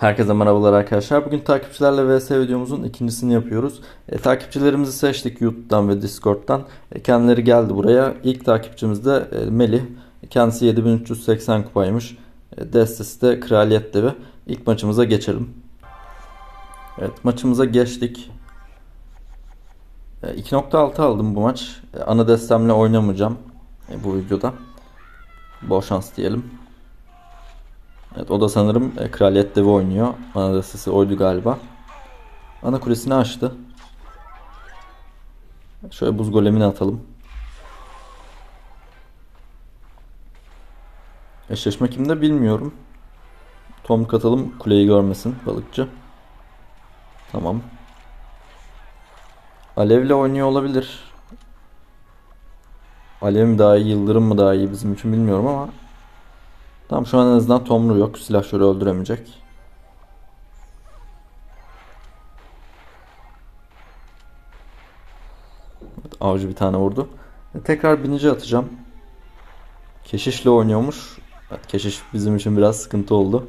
Herkese merhabalar arkadaşlar. Bugün takipçilerle vs videomuzun ikincisini yapıyoruz. Takipçilerimizi seçtik YouTube'dan ve Discord'dan. Kendileri geldi buraya. İlk takipçimiz de Melih. Kendisi 7380 kupaymış. Destesi de Kraliyet Devi. İlk maçımıza geçelim. Evet, maçımıza geçtik. 2.6 aldım bu maç. Ana destemle oynamayacağım bu videoda. Bol şans diyelim. Evet, o da sanırım Kraliyet Devi oynuyor. Ana destesi oydu galiba. Ana kulesini açtı. Şöyle buz golemini atalım. Eşleşme kimde bilmiyorum. Tomruk atalım, kuleyi görmesin balıkçı. Tamam. Alevle oynuyor olabilir. Alev mi daha iyi, yıldırım mı daha iyi bizim için bilmiyorum ama. Tamam, şu an en azından tomruğu yok. Silahşörü öldüremeyecek. Evet, avcı bir tane vurdu. Tekrar binici atacağım. Keşişle oynuyormuş. Evet, keşiş bizim için biraz sıkıntı oldu.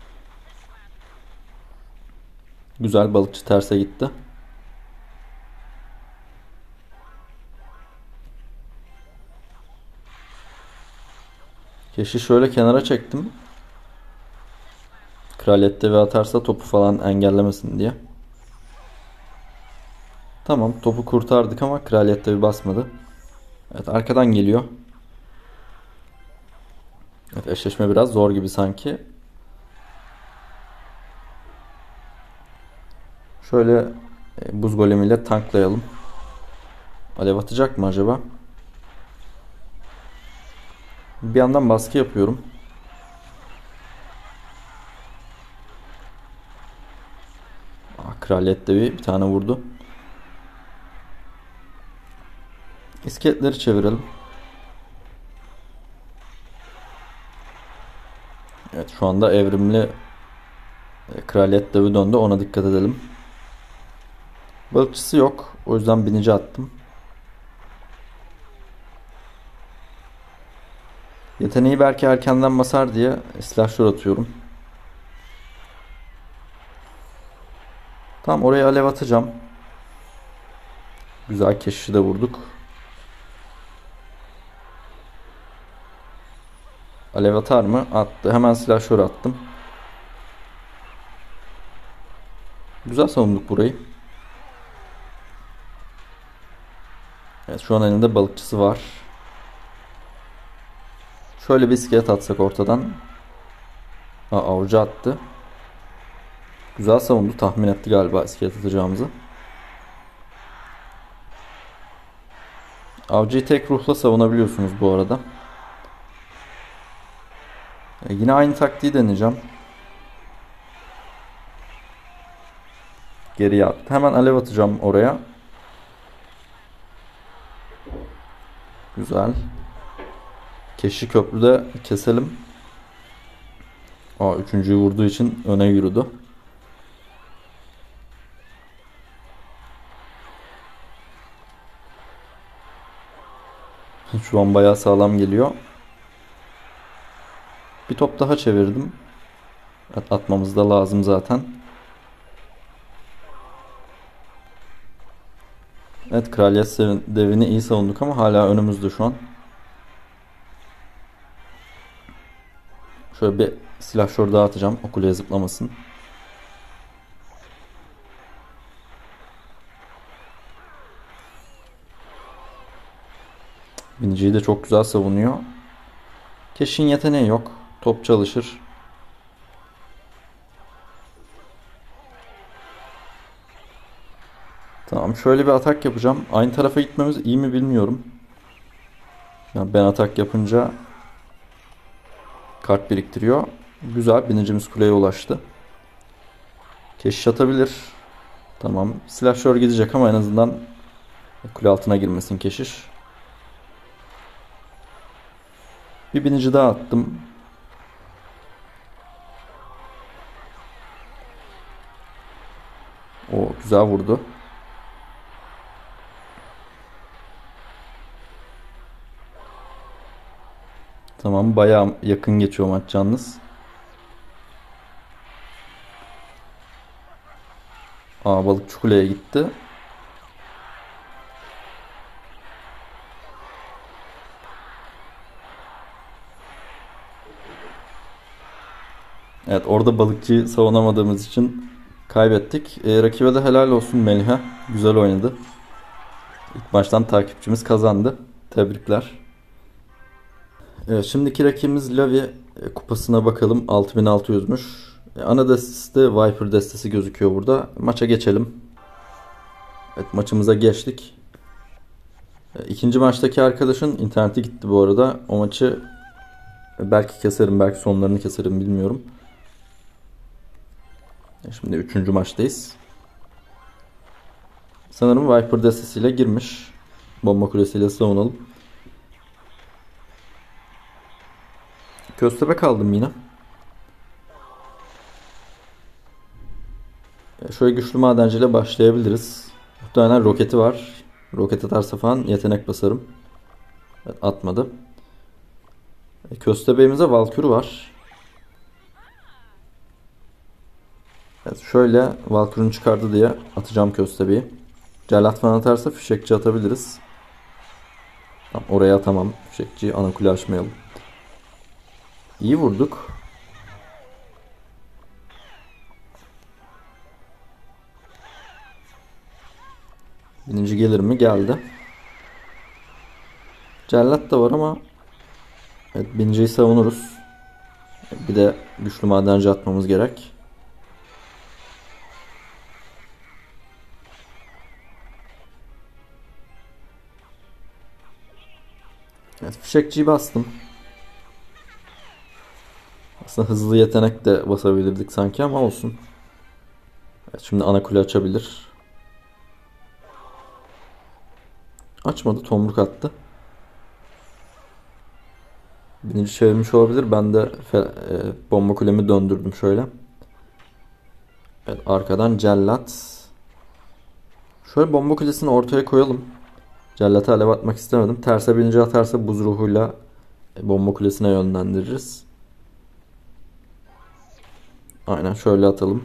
Güzel, balıkçı terse gitti. Keşiş şöyle kenara çektim. Kraliyet Devi atarsa topu falan engellemesin diye. Tamam, topu kurtardık ama Kraliyet Devi basmadı. Evet, arkadan geliyor. Evet, eşleşme biraz zor gibi sanki. Şöyle buz golemiyle tanklayalım. Alev atacak mı acaba? Bir yandan baskı yapıyorum. Kraliyet de bir tane vurdu. İskeletleri çevirelim. Evet, şu anda evrimli Kraliyet devi döndü. Ona dikkat edelim. Balıkçısı yok. O yüzden binici attım. Yeteneği belki erkenden basar diye silahşör atıyorum. Tamam, oraya alev atacağım. Güzel, keşişi de vurduk. Alev atar mı? Attı. Hemen silahşör attım. Güzel savunduk burayı. Evet, şu an elinde balıkçısı var. Şöyle bir iskelet atsak ortadan. Avcı attı. Güzel savundu. Tahmin etti galiba iskelet atacağımızı. Avcıyı tek ruhla savunabiliyorsunuz bu arada. Yine aynı taktiği deneyeceğim. Geriye attı. Hemen alev atacağım oraya. Güzel. Keşi köprüde keselim. Üçüncüyü vurduğu için öne yürüdü. Şu an bayağı sağlam geliyor. Bir top daha çevirdim. Atmamız da lazım zaten. Evet, Kraliyet devini iyi savunduk ama hala önümüzde şu an. Şöyle bir silahşör daha atacağım. O kuleye zıplamasın. Biniciyi de çok güzel savunuyor. Keşin yeteneği yok. Top çalışır. Tamam, şöyle bir atak yapacağım. Aynı tarafa gitmemiz iyi mi bilmiyorum. Yani ben atak yapınca kart biriktiriyor. Güzel, binicimiz kuleye ulaştı. Keşiş atabilir. Tamam, silahşör gidecek ama en azından kule altına girmesin keşiş. Bir binici daha attım. O güzel vurdu. Tamam, bayağı yakın geçiyor maç yalnız. Balıkçı kuleye gitti. Evet, orada balıkçıyı savunamadığımız için kaybettik. Rakibe de helal olsun Melih'e. Güzel oynadı. İlk maçtan takipçimiz kazandı. Tebrikler. Evet, şimdiki rakibimiz Lavi. Kupasına bakalım. 6600'müş. Ana destesi de Viper destesi gözüküyor burada. Maça geçelim. Evet, maçımıza geçtik. İkinci maçtaki arkadaşın interneti gitti bu arada. O maçı belki keserim, belki sonlarını keserim, bilmiyorum. Şimdi üçüncü maçtayız. Sanırım Viper destesiyle girmiş. Bomba kulesiyle savunalım. Köstebek aldım yine. Şöyle güçlü madenciyle başlayabiliriz. Muhtemelen roketi var. Roket atarsa falan yetenek basarım. Evet, atmadı. Köstebeğimize Valkür var. Evet, şöyle Valkür'ün çıkardı diye atacağım köstebeği. Cellat falan atarsa fişekçi atabiliriz. Tamam, oraya atamam. Fişekçiyi ana kule açmayalım. İyi vurduk. Birinci gelir mi? Geldi. Cellat da var ama evet, birinciyi savunuruz. Bir de güçlü madenci atmamız gerek. Evet, fişekçiyi bastım. Aslında hızlı yetenek de basabilirdik sanki ama olsun. Evet, şimdi ana kule açabilir. Açmadı, tomruk attı. Birinci çevirmiş olabilir. Ben de bomba kulemi döndürdüm şöyle. Evet, arkadan cellat. Şöyle bomba kulesini ortaya koyalım. Cellata alev atmak istemedim. Terse birinci atarsa buz ruhuyla bomba kulesine yönlendiririz. Aynen şöyle atalım.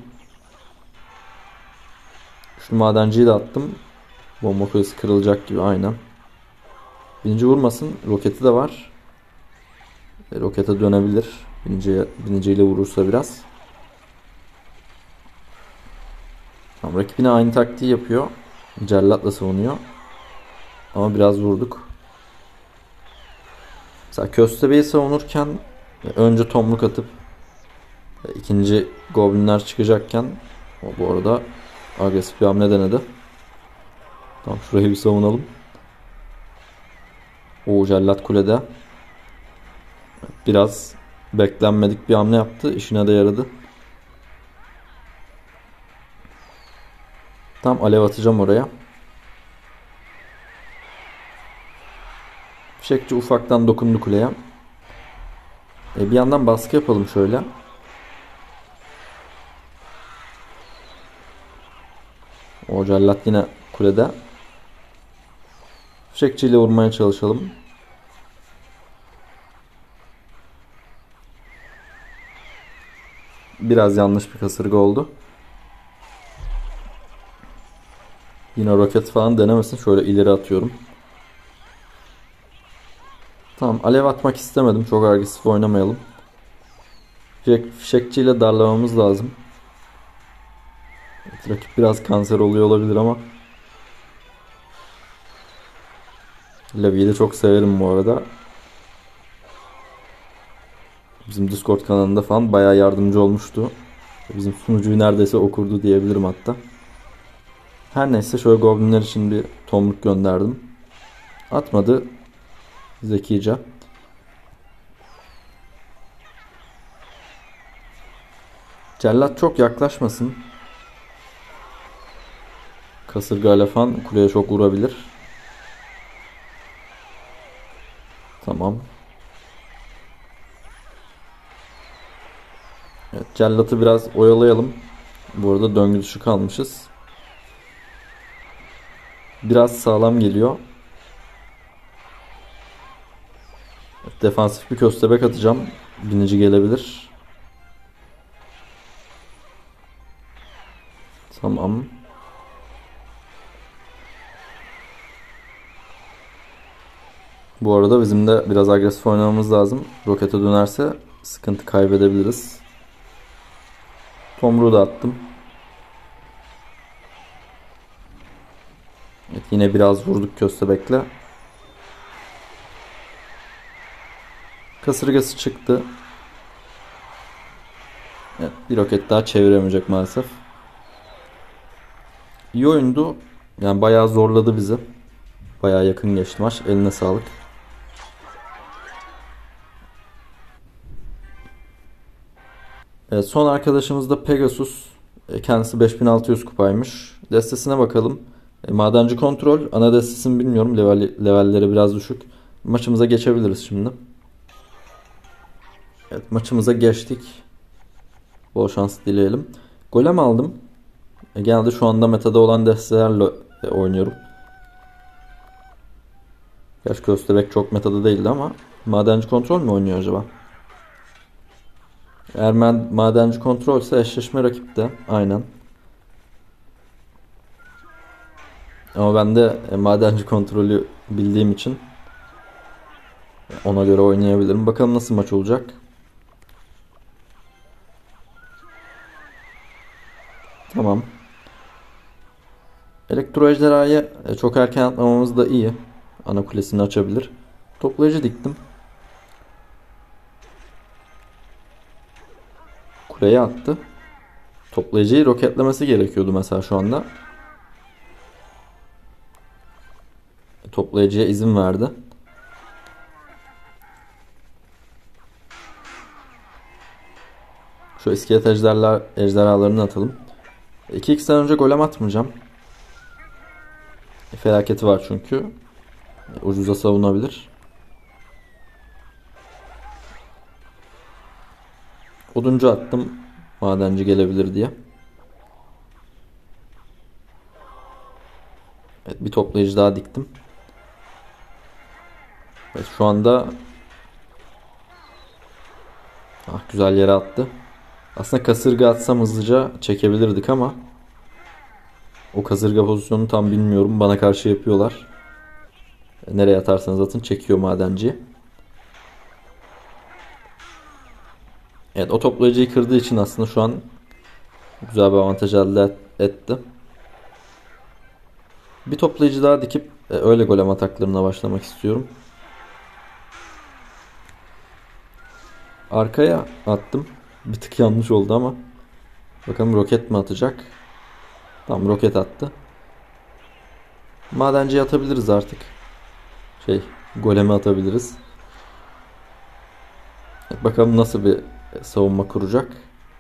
Şu madenciyi de attım. Bomba kulesi kırılacak gibi, aynen. Birinci vurmasın. Roketi de var. Rokete dönebilir. Birinciyle vurursa biraz. Tamam, rakip yine aynı taktiği yapıyor. Cellatla savunuyor. Ama biraz vurduk. Mesela köstebeği savunurken önce tomruk atıp ikinci goblinler çıkacakken o bu arada agresif bir hamle denedi. Tamam, şurayı bir savunalım. O cellat kulede. Biraz beklenmedik bir hamle yaptı. İşine de yaradı. Tam alev atacağım oraya. Fişekçi ufaktan dokundu kuleye. Bir yandan baskı yapalım şöyle. O cellat yine kulede. Fişekçiyle vurmaya çalışalım. Biraz yanlış bir kasırga oldu. Yine roket falan denemesin. Şöyle ileri atıyorum. Tamam, alev atmak istemedim. Çok agresif oynamayalım. Fişekçiyle darlamamız lazım. Evet, rakip biraz kanser oluyor olabilir ama Lavi'yi de çok severim bu arada. Bizim Discord kanalında falan bayağı yardımcı olmuştu. Bizim sunucuyu neredeyse okurdu diyebilirim hatta. Her neyse, şöyle goblinler için bir tomruk gönderdim. Atmadı. Zekice. Cellat çok yaklaşmasın. Kasırgayla falan kuleye çok vurabilir. Tamam. Evet, cellatı biraz oyalayalım. Bu arada döngü dışı kalmışız. Biraz sağlam geliyor. Evet, defansif bir köstebek atacağım. Binici gelebilir. Tamam. Bu arada bizim de biraz agresif oynamamız lazım. Rokete dönerse sıkıntı kaybedebiliriz. Tomruğu da attım. Evet, yine biraz vurduk köstebekle. Kasırgası çıktı. Evet, bir roket daha çeviremeyecek maalesef. İyi oyundu. Yani bayağı zorladı bizi. Bayağı yakın geçti maç. Eline sağlık. Evet, son arkadaşımız da Pegasus. Kendisi 5600 kupaymış. Destesine bakalım. Madenci kontrol. Ana destesini bilmiyorum. Levelleri biraz düşük. Maçımıza geçebiliriz şimdi. Evet, maçımıza geçtik. Bol şans dileyelim. Golem aldım. Genelde şu anda metada olan destelerle oynuyorum. Gerçi köstebek çok metada değildi ama madenci kontrol mü oynuyor acaba? Eğer madenci kontrol ise eşleşme rakipte. Aynen. Ama ben de madenci kontrolü bildiğim için ona göre oynayabilirim. Bakalım nasıl maç olacak. Tamam. Elektro ejderhayı çok erken atmamamız da iyi. Ana kulesini açabilir. Toplayıcı diktim. Kuleye attı. Toplayıcıyı roketlemesi gerekiyordu mesela şu anda. Toplayıcıya izin verdi. Şu iskelet ejderhalarını atalım. 2x'ten önce golem atmayacağım. Felaketi var çünkü. Ucuza savunabilir. Oduncu attım. Madenci gelebilir diye. Evet, bir toplayıcı daha diktim. Evet, şu anda güzel yere attı. Aslında kasırga atsam hızlıca çekebilirdik ama o kasırga pozisyonunu tam bilmiyorum. Bana karşı yapıyorlar. Nereye atarsanız atın çekiyor madenci. Evet, o toplayıcıyı kırdığı için aslında şu an güzel bir avantaj elde etti. Bir toplayıcı daha dikip öyle golem ataklarına başlamak istiyorum. Arkaya attım. Bir tık yanlış oldu ama. Bakalım roket mi atacak? Tamam, roket attı. Madenciye atabiliriz artık. Golemi atabiliriz. Evet, bakalım nasıl bir savunma kuracak.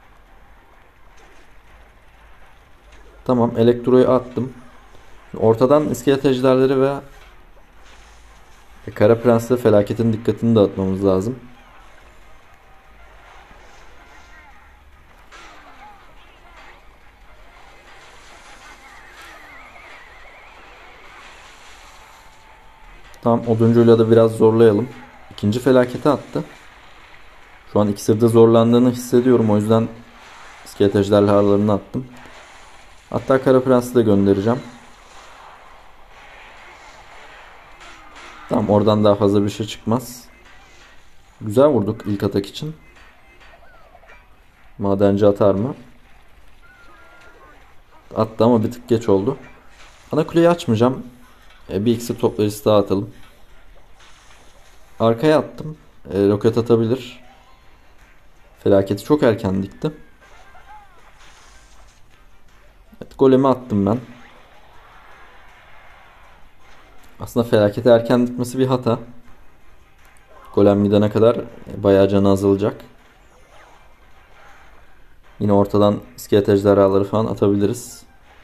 Tamam, elektroyu attım. Ortadan iskelet ejderleri ve Kara Prens'le felaketin dikkatini dağıtmamız lazım. Tamam, oduncuyla da biraz zorlayalım. İkinci felaketi attı. Şu an iksirde zorlandığını hissediyorum. O yüzden iskelet ejderhalarını attım. Hatta Kara Prens'i de göndereceğim. Tamam, oradan daha fazla bir şey çıkmaz. Güzel vurduk ilk atak için. Madenci atar mı? Attı ama bir tık geç oldu. Ana kuleyi açmayacağım. Bir iksir toplayıcısı daha atalım. Arkaya attım. Roket atabilir. Felaketi çok erken dikti. Evet, golemi attım ben. Aslında felaketi erken dikmesi bir hata. Golem gidene kadar bayağı canı azalacak. Yine ortadan iskelet ejderhaları falan atabiliriz.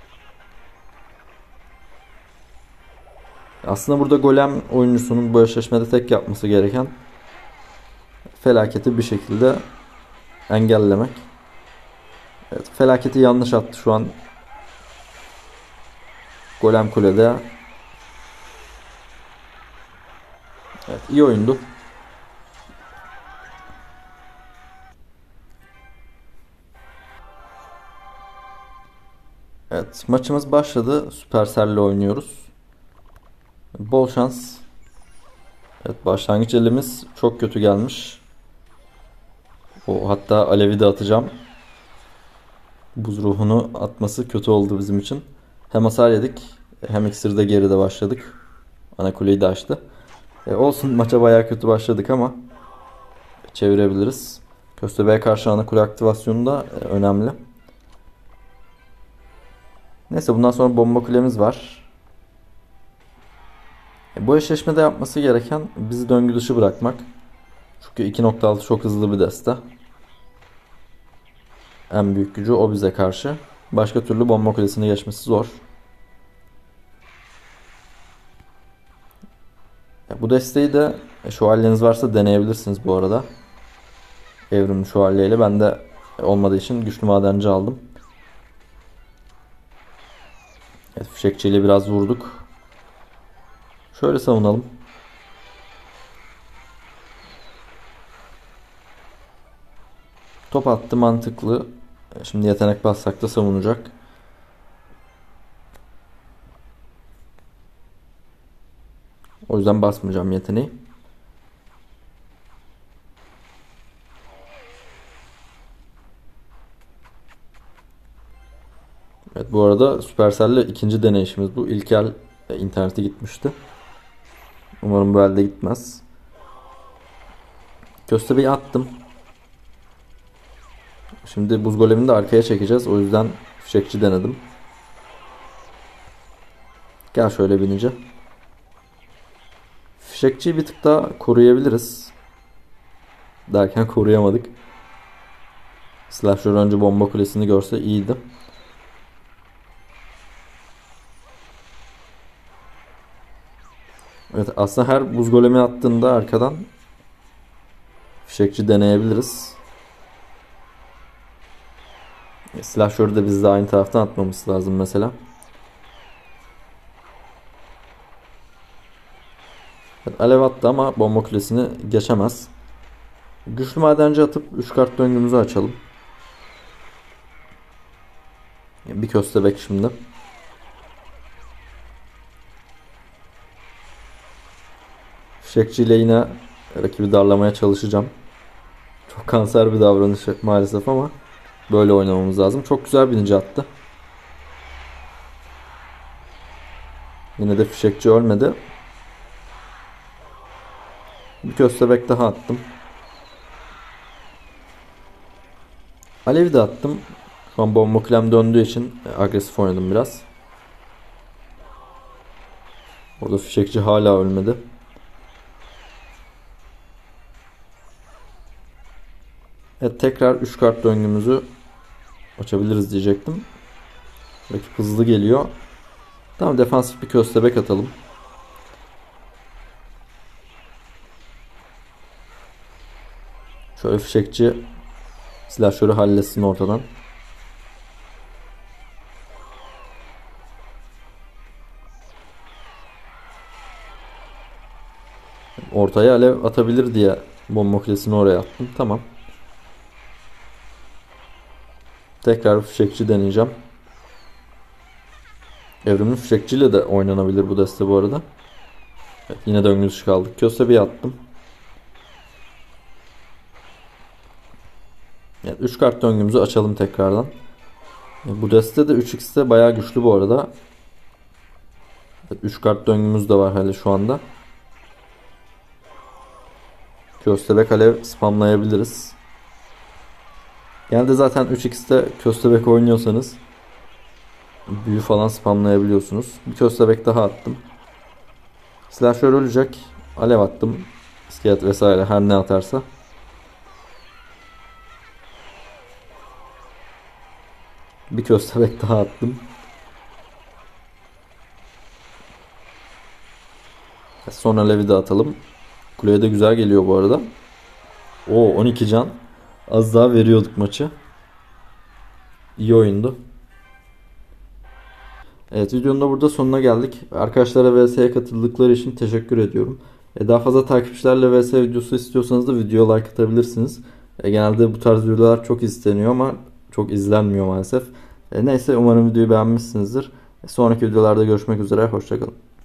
Aslında burada golem oyuncusunun bu eşleşmede tek yapması gereken felaketi bir şekilde engellemek. Evet, felaketi yanlış attı şu an. Golem kulede. Evet, iyi oyundu. Evet, maçımız başladı. Supercell'le oynuyoruz. Bol şans. Evet, başlangıç elimiz çok kötü gelmiş. Hatta alevi de atacağım. Buz ruhunu atması kötü oldu bizim için. Hem hasar yedik hem iksirde geride başladık. Ana kuleyi de açtı. Olsun, maça bayağı kötü başladık ama çevirebiliriz. Köstebeğe karşı ana kule aktivasyonu da önemli. Neyse, bundan sonra bomba kulemiz var. Bu eşleşmede yapması gereken bizi döngü dışı bırakmak. Çünkü 2.6 çok hızlı bir deste. En büyük gücü o bize karşı. Başka türlü bomba kulesine geçmesi zor. Bu desteği de şövalyeniz varsa deneyebilirsiniz bu arada. Evrimli şövalyeyle. Ben de olmadığı için güçlü madenci aldım. Evet, fişekçiyle biraz vurduk. Şöyle savunalım. Top attı, mantıklı. Şimdi yetenek bassak da savunacak. O yüzden basmayacağım yeteneği. Evet, bu arada Supercell'le ikinci deneyişimiz bu. İlk el internete gitmişti. Umarım bu elde gitmez. Köstebeği attım. Şimdi buz golemini de arkaya çekeceğiz. O yüzden fişekçi denedim. Gel şöyle binince. Fişekçiyi bir tık daha koruyabiliriz. Derken koruyamadık. Slasher önce bomba kulesini görse iyiydi. Evet, aslında her buz golemi attığında arkadan fişekçi deneyebiliriz. Slasher'ı da biz de aynı taraftan atmamız lazım mesela. Evet, alev attı ama bomba kulesini geçemez. Güçlü madenci atıp 3 kart döngümüzü açalım. Bir köstebek şimdi. Fişekçiyle yine rakibi darlamaya çalışacağım. Çok kanser bir davranış maalesef ama böyle oynamamız lazım. Çok güzel bir ninja attı. Yine de fişekçi ölmedi. Bir köstebek daha attım. Alevi de attım. Şu an bomba kulem döndüğü için agresif oynadım biraz. Orada fişekçi hala ölmedi. Evet, tekrar 3 kart döngümüzü açabiliriz diyecektim. Rakip hızlı geliyor. Tamam, defansif bir köstebek atalım. Şöyle fişekçi silahşörü halletsin ortadan. Ortaya alev atabilir diye bomba kulesini oraya attım. Tamam. Tekrar fişekçi deneyeceğim. Evrimli fişekçiyle de oynanabilir bu deste bu arada. Evet, yine döngü dışı kaldık. Köstebeği attım. Evet, 3 kart döngümüzü açalım tekrardan. Bu deste de 3x'te bayağı güçlü bu arada. Evet, 3 kart döngümüz de var hala şu anda. Köstebek alev spamlayabiliriz. Genelde zaten 3x'te köstebek oynuyorsanız büyü falan spamlayabiliyorsunuz. Bir köstebek daha attım. Slasher ölecek. Alev attım. İskelet vesaire her ne atarsa. Bir köstebek daha attım. Son alevi de atalım. Kuleye de güzel geliyor bu arada. 12 can. Az daha veriyorduk maçı. İyi oyundu. Evet, videonun da burada sonuna geldik. Arkadaşlara VS'ye katıldıkları için teşekkür ediyorum. Daha fazla takipçilerle VS videosu istiyorsanız da videoya like atabilirsiniz. Genelde bu tarz videolar çok isteniyor ama çok izlenmiyor maalesef. Neyse, umarım videoyu beğenmişsinizdir. Sonraki videolarda görüşmek üzere. Hoşça kalın.